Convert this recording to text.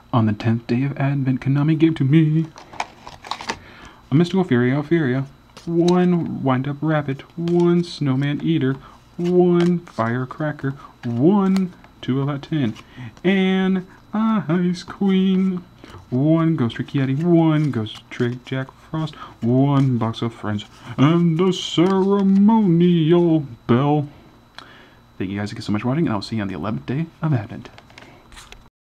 On the 10th day of Advent, Konami gave to me a mystical Elfuria, 1 wind-up rabbit, 1 snowman eater, 1 firecracker, 1 2 out of 10, and a ice queen, 1 ghost trick yeti, 1 ghost trick Jack Frost, 1 box of friends, and a ceremonial bell. Thank you guys again so much for watching, and I'll see you on the 11th day of Advent.